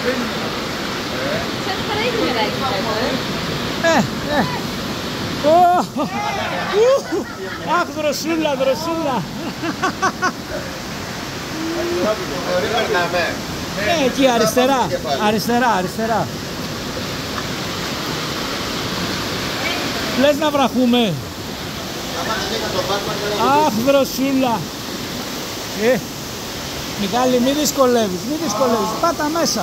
Σας παραείδη νεράκι Αχ, δροσούλα, δροσούλα. Εκεί αριστερά, αριστερά, αριστερά. Λες να βραχούμε. Αχ, δροσούλα. Μιχάλη, μη δυσκολεύεις, μη δυσκολεύεις. Πάτα μέσα.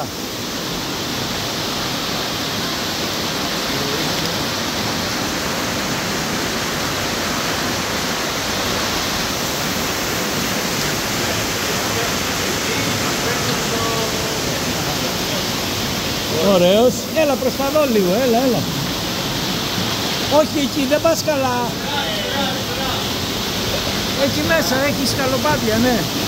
Ωραίος. Έλα προς τα δω λίγο, έλα, έλα. Όχι εκεί, δεν πας καλά. Εκεί μέσα έχει σκαλοπάτια, ναι.